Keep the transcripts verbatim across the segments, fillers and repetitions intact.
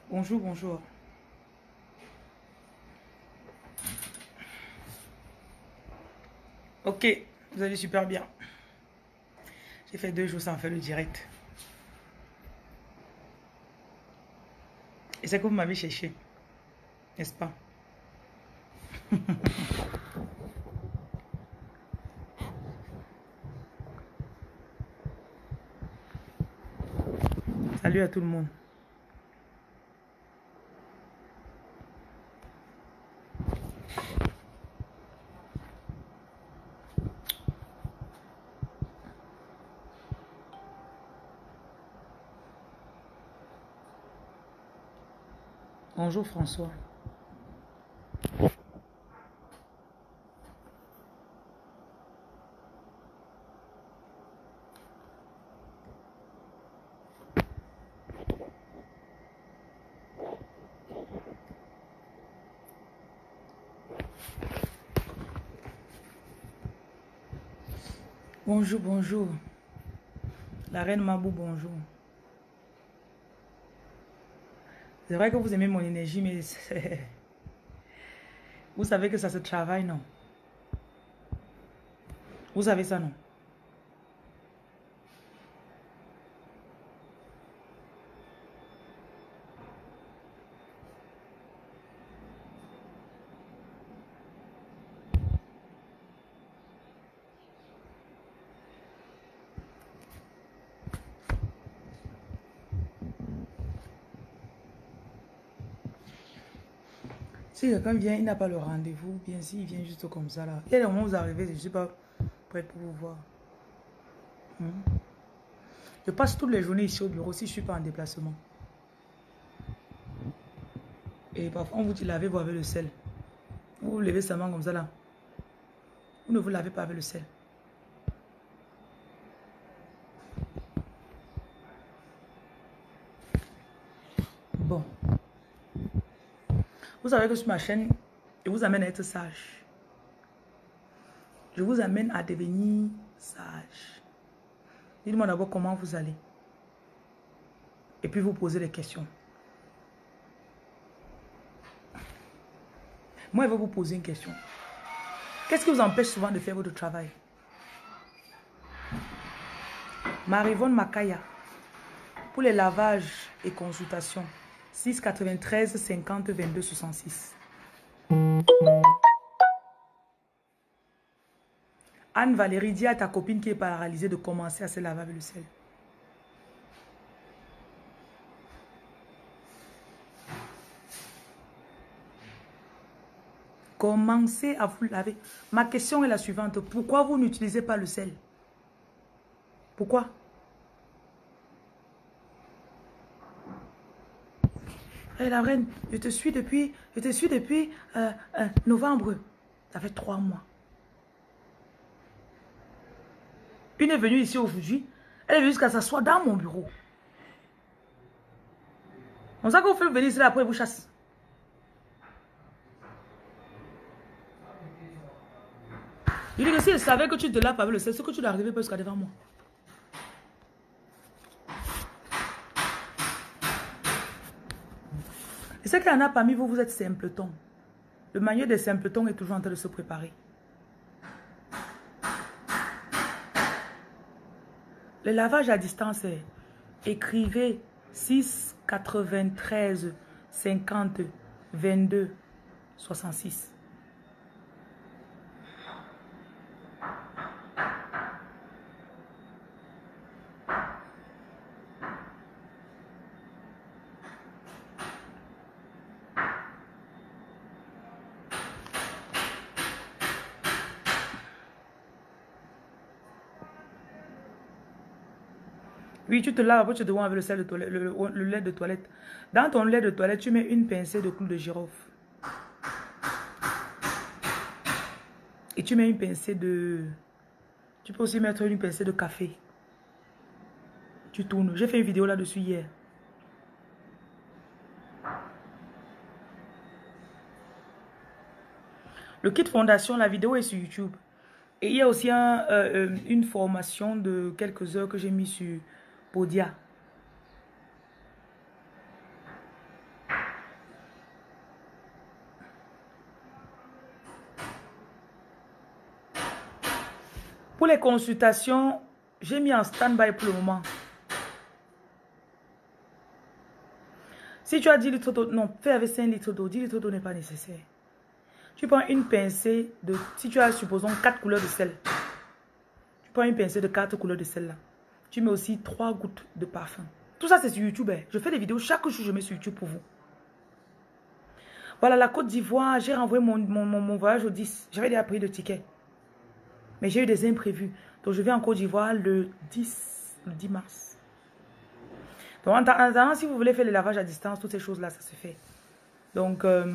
Bonjour, bonjour. Ok, vous allez super bien. J'ai fait deux jours sans faire le direct. Et c'est que vous m'avez cherché, n'est-ce pas? Salut à tout le monde. Bonjour François. Bonjour, bonjour. La reine Mabou, bonjour. C'est vrai que vous aimez mon énergie, mais vous savez que ça se travaille, non? Vous savez ça, non? Si quelqu'un vient, il n'a pas le rendez-vous, bien s'il vient juste comme ça, là. Il y a des moments où vous arrivez, je ne suis pas prête pour vous voir. Hmm? Je passe toutes les journées ici au bureau si je ne suis pas en déplacement. Et parfois, on vous dit lavez-vous avec le sel. Vous vous levez seulement comme ça, là. Vous ne vous lavez pas avec le sel. Bon. Vous savez que sur ma chaîne, je vous amène à être sage. Je vous amène à devenir sage. Dites-moi d'abord comment vous allez. Et puis vous posez des questions. Moi, je vais vous poser une question. Qu'est-ce qui vous empêche souvent de faire votre travail? Marivonne Makaya. Pour les lavages et consultations. six quatre-vingt-treize cinquante vingt-deux soixante-six. Anne-Valérie, dis à ta copine qui est paralysée de commencer à se laver avec le sel. Commencez à vous laver. Ma question est la suivante. Pourquoi vous n'utilisez pas le sel? Pourquoi? Hey, la reine, je te suis depuis, je te suis depuis euh, euh, novembre. Ça fait trois mois. Une est venue ici aujourd'hui. Elle est venue jusqu'à s'asseoir dans mon bureau. On sait qu'on fait venir ici là, après vous chasse. Je dis que si elle savait que tu te laves avec le sel, c'est que tu dois arriver jusqu'à devant moi. Et c'est qu'il y en a parmi vous, vous êtes simpletons. Le manuel des simpletons est toujours en train de se préparer. Le lavage à distance est écrivez six quatre-vingt-treize cinquante vingt-deux soixante-six. Oui, tu te laves, après tu te vois avec le, sel de toilette, le, le, le lait de toilette. Dans ton lait de toilette, tu mets une pincée de clou de girofle. Et tu mets une pincée de... Tu peux aussi mettre une pincée de café. Tu tournes. J'ai fait une vidéo là-dessus hier. Le kit fondation, la vidéo est sur YouTube. Et il y a aussi un, euh, une formation de quelques heures que j'ai mis sur Podia. Pour les consultations, j'ai mis en stand-by pour le moment. Si tu as dix litres d'eau, non, fais avec cinq litres d'eau. dix litres d'eau n'est pas nécessaire. Tu prends une pincée de, si tu as, supposons, quatre couleurs de sel. Tu prends une pincée de quatre couleurs de sel là. Tu mets aussi trois gouttes de parfum. Tout ça, c'est sur YouTube. Hein. Je fais des vidéos chaque jour, je mets sur YouTube pour vous. Voilà, la Côte d'Ivoire, j'ai renvoyé mon, mon, mon, mon voyage au dix. J'avais déjà pris le ticket. Mais j'ai eu des imprévus. Donc, je vais en Côte d'Ivoire le dix, le dix mars. Donc, en attendant, si vous voulez faire le lavage à distance, toutes ces choses-là, ça se fait. Donc, euh,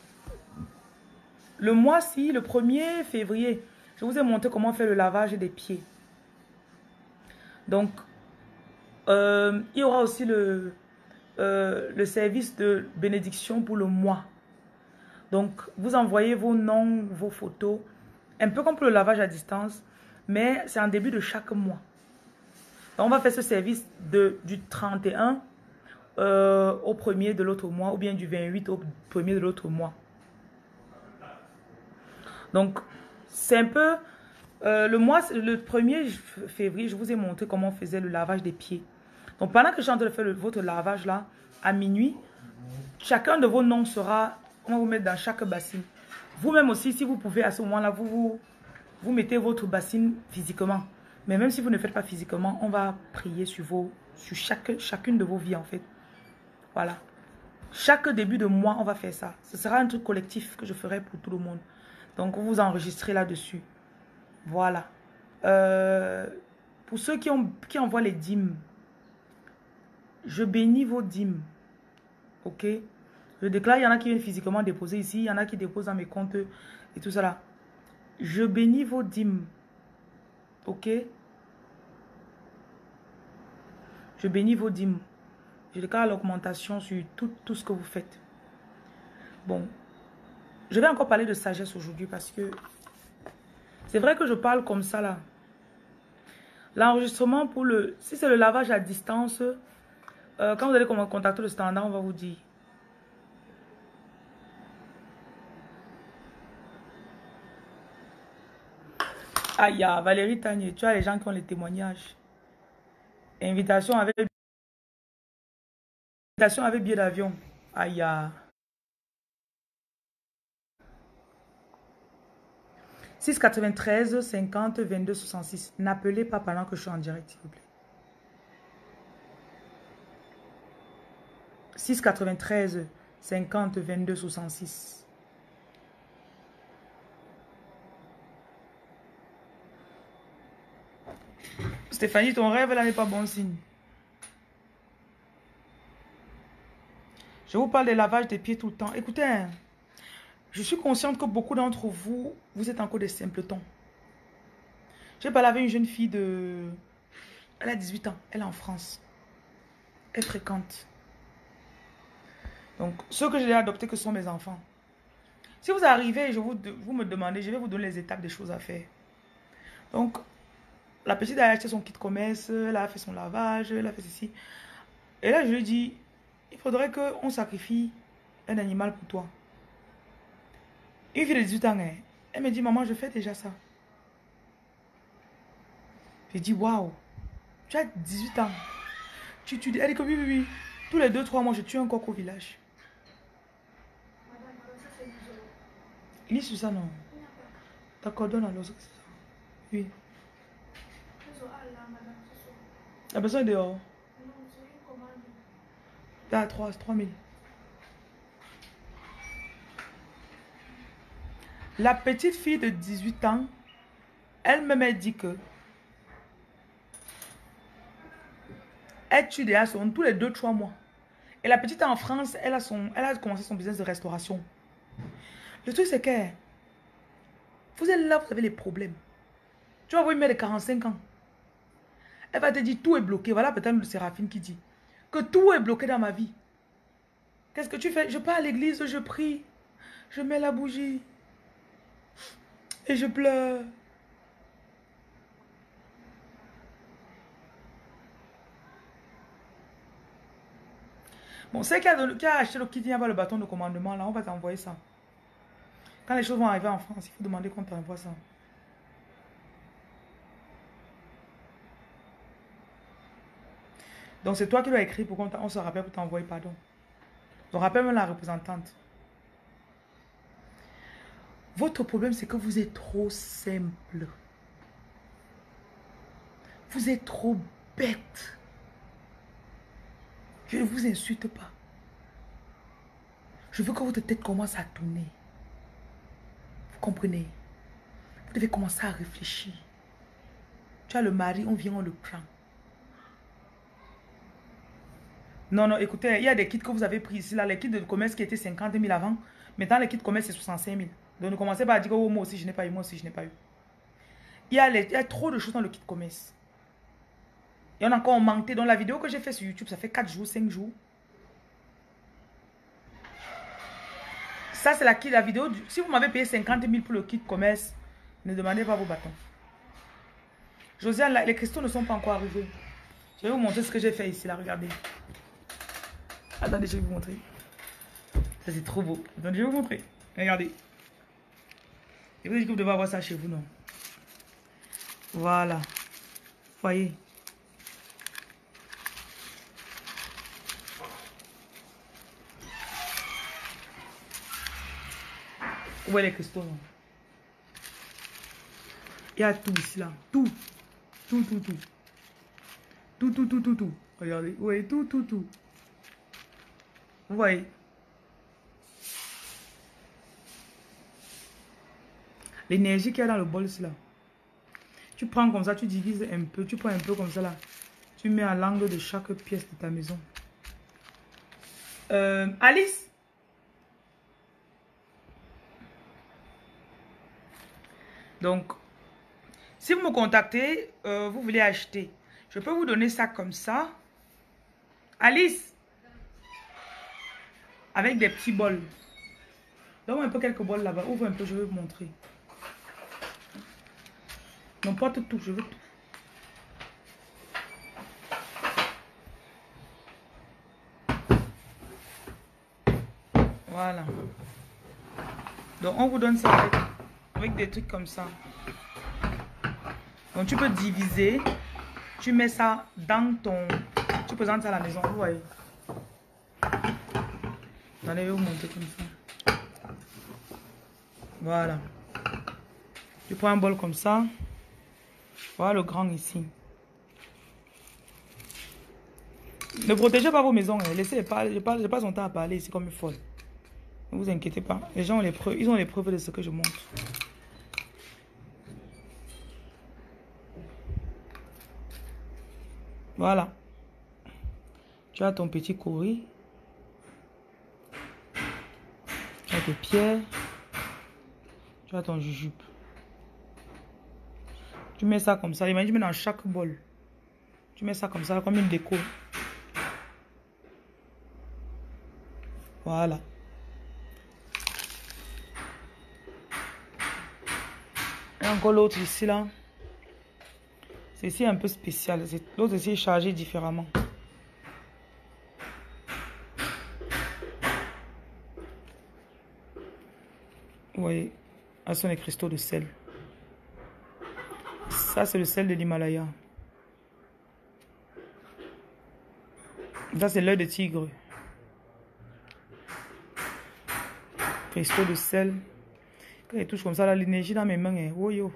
le mois-ci, le premier février, je vous ai montré comment faire le lavage des pieds. Donc, euh, il y aura aussi le, euh, le service de bénédiction pour le mois. Donc, vous envoyez vos noms, vos photos, un peu comme pour le lavage à distance, mais c'est en début de chaque mois. Donc, on va faire ce service de, du trente et un euh, au premier de l'autre mois, ou bien du vingt-huit au premier de l'autre mois. Donc, c'est un peu... Euh, le mois, le premier février, je vous ai montré comment on faisait le lavage des pieds. Donc, pendant que je suis en train de faire le, votre lavage là, à minuit, chacun de vos noms sera... On va vous mettre dans chaque bassine. Vous-même aussi, si vous pouvez, à ce moment-là, vous, vous, vous mettez votre bassine physiquement. Mais même si vous ne faites pas physiquement, on va prier sur, vos, sur chaque, chacune de vos vies, en fait. Voilà. Chaque début de mois, on va faire ça. Ce sera un truc collectif que je ferai pour tout le monde. Donc, vous vous enregistrez là-dessus. Voilà. Euh, pour ceux qui, ont, qui envoient les dîmes, je bénis vos dîmes. Ok? Je déclare, il y en a qui viennent physiquement déposer ici, il y en a qui déposent dans mes comptes et tout ça là. Je bénis vos dîmes. Ok? Je bénis vos dîmes. Je déclare l'augmentation sur tout, tout ce que vous faites. Bon. Je vais encore parler de sagesse aujourd'hui parce que c'est vrai que je parle comme ça là. L'enregistrement pour le... Si c'est le lavage à distance, euh, quand vous allez contacter le standard, on va vous dire. Aïe, Valérie Tanier, tu as les gens qui ont les témoignages. Invitation avec, Invitation avec billet d'avion. Aïe. six quatre-vingt-treize, cinquante, vingt-deux, soixante-six. N'appelez pas pendant que je suis en direct, s'il vous plaît. six quatre-vingt-treize, cinquante, vingt-deux, soixante-six. Stéphanie, ton rêve là n'est pas bon signe. Je vous parle des lavages des pieds tout le temps. Écoutez, hein, je suis consciente que beaucoup d'entre vous, vous êtes encore des simpletons. J'ai parlé avec une jeune fille de... Elle a dix-huit ans, elle est en France. Elle fréquente. Donc, ceux que j'ai adoptés, que sont mes enfants. Si vous arrivez et je vous, vous me demandez, je vais vous donner les étapes des choses à faire. Donc, la petite a acheté son kit commerce, elle a fait son lavage, elle a fait ceci. Et là, je lui dis, il faudrait qu'on sacrifie un animal pour toi. Une fille de dix-huit ans, hein, elle me dit, maman, je fais déjà ça. J'ai dit, waouh, tu as dix-huit ans. Tu, tu, elle dit que oui, oui, oui. Tous les deux, trois mois, je tue un coq au village. Il est sur ça, non? D'accord, donne alors. Oui. La personne est dehors. T'as à trois, trois mille. La petite fille de dix-huit ans, elle me m'a dit que elle tue déjà son tous les deux, trois mois. Et la petite en France, elle a, son, elle a commencé son business de restauration. Le truc, c'est que vous êtes là, vous avez les problèmes. Tu vas voir une mère de quarante-cinq ans. Elle va te dire tout est bloqué. Voilà peut-être le Séraphine qui dit que tout est bloqué dans ma vie. Qu'est-ce que tu fais? Je pars à l'église, je prie, je mets la bougie et je pleure. Bon, c'est qui a, qui a acheté le kit, il y a pas le bâton de commandement là, on va t'envoyer ça. Quand les choses vont arriver en France, il faut demander qu'on t'envoie ça. Donc c'est toi qui dois écrire pour qu'on on se rappelle pour t'envoyer pardon. On rappelle même la représentante. Votre problème, c'est que vous êtes trop simple. Vous êtes trop bête. Je ne vous insulte pas. Je veux que votre tête commence à tourner. Vous comprenez? Vous devez commencer à réfléchir. Tu as le mari, on vient, on le prend. Non, non, écoutez, il y a des kits que vous avez pris ici, là, les kits de commerce qui étaient cinquante mille avant. Maintenant, les kits de commerce, c'est soixante-cinq mille. Donc, ne commencez pas à dire que oh, moi aussi, je n'ai pas eu, moi aussi, je n'ai pas eu. Il y, a les, il y a trop de choses dans le kit de commerce. Et on a encore augmenté. Dans la vidéo que j'ai fait sur YouTube, ça fait quatre jours, cinq jours. Ça, c'est la, la vidéo. Du, si vous m'avez payé cinquante mille pour le kit de commerce, ne demandez pas vos bâtons. Josiane, les cristaux ne sont pas encore arrivés. Je vais vous montrer ce que j'ai fait ici, là, regardez. Attendez, je vais vous montrer. Ça, c'est trop beau. Attendez, je vais vous montrer. Regardez. Et vous dites que vous devez avoir ça chez vous, non? Voilà. Voyez. Où est les cristaux, non? Il y a tout ici, là. Tout. Tout, tout, tout. Tout, tout, tout, tout, tout. Regardez. Oui, tout, tout, tout. Vous voyez? L'énergie qu'il y a dans le bol, c'est là. Tu prends comme ça, tu divises un peu. Tu prends un peu comme ça, là. Tu mets à l'angle de chaque pièce de ta maison. Euh, Alice? Donc, si vous me contactez, euh, vous voulez acheter. Je peux vous donner ça comme ça. Alice? Avec des petits bols. Donne-moi un peu quelques bols là-bas. Ouvre un peu, je vais vous montrer. N'importe tout, je veux tout. Voilà. Donc, on vous donne ça avec, avec des trucs comme ça. Donc, tu peux diviser. Tu mets ça dans ton... Tu présentes ça à la maison, vous voyez. Allez, je vais vous montrer comme ça. Voilà. Tu prends un bol comme ça. Voilà le grand ici. Ne protégez pas vos maisons. Hein. Laissez-les parler. Je passe, je passe mon temps à parler ici comme une folle. Ne vous inquiétez pas. Les gens ont les preuves. Ils ont les preuves de ce que je montre. Voilà. Tu as ton petit courrier. Tu as tes pierres. Tu as ton jujube. Tu mets ça comme ça. Imagine, tu mets dans chaque bol. Tu mets ça comme ça, comme une déco. Voilà. Et encore l'autre ici, là. C'est ici un peu spécial. L'autre ici est chargé différemment. Vous voyez, ce sont les cristaux de sel. Ça, c'est le sel de l'Himalaya. Ça, c'est l'œil de tigre. Cristaux de sel. Quand il touche comme ça, l'énergie dans mes mains est... Oh yo.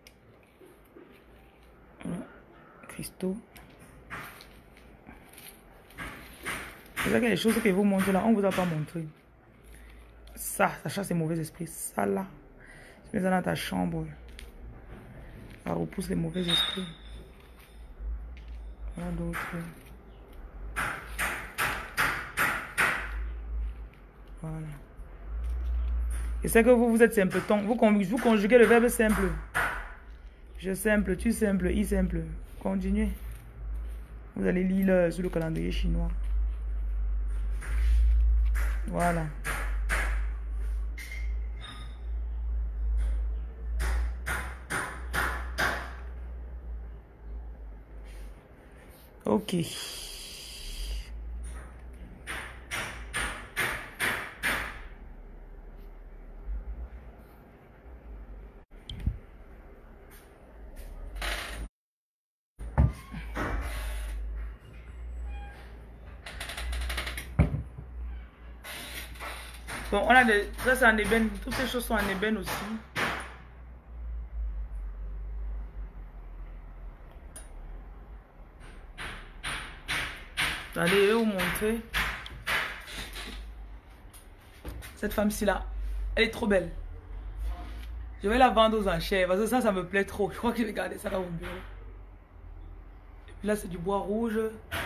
Voilà. Cristaux. C'est ça qu'il y a des choses que vous montrez là. On ne vous a pas montré. Ça, ça chasse les mauvais esprits. Ça là. Tu mets ça dans ta chambre. Ça repousse les mauvais esprits. Rien d'autre. Voilà. Et c'est que vous, vous êtes simpleton. Vous, vous conjuguez le verbe simple. Je simple, tu simple, il simple. Continuez. Vous allez lire sur le calendrier chinois. Voilà. Ok. Bon, on a des... Ça, c'est en ébène. Toutes ces choses sont en ébène aussi. Allez, je vais vous montrer. Cette femme-ci là, elle est trop belle. Je vais la vendre aux enchères parce que ça, ça me plaît trop. Je crois que je vais garder ça dans mon bureau. Et puis là, c'est du bois rouge.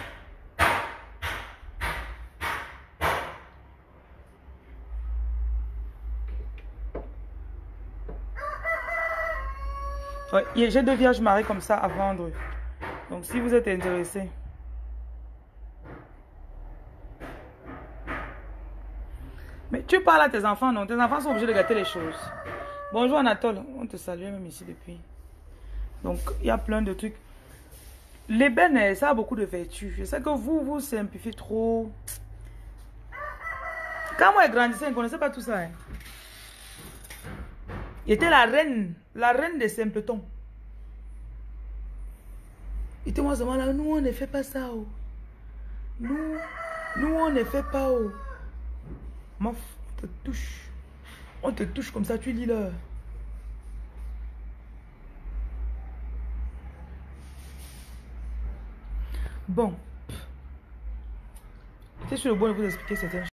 Ouais, j'ai deux vierges mariées comme ça à vendre. Donc, si vous êtes intéressé. Mais tu parles à tes enfants, non? Tes enfants sont obligés de gâter les choses. Bonjour Anatole, on te salue même ici depuis. Donc, il y a plein de trucs. L'ébène, ça a beaucoup de vertus. Je sais que vous, vous simplifiez trop. Quand moi, je grandissais, je ne connaissais pas tout ça. Hein. J'étais la reine, la reine des simpletons. Et moi, là, nous, on ne fait pas ça. Oh. Nous, nous, on ne fait pas. Oh. On te touche. On te touche comme ça, tu lis là. Bon. C'est sur le bon de vous expliquer certaines choses.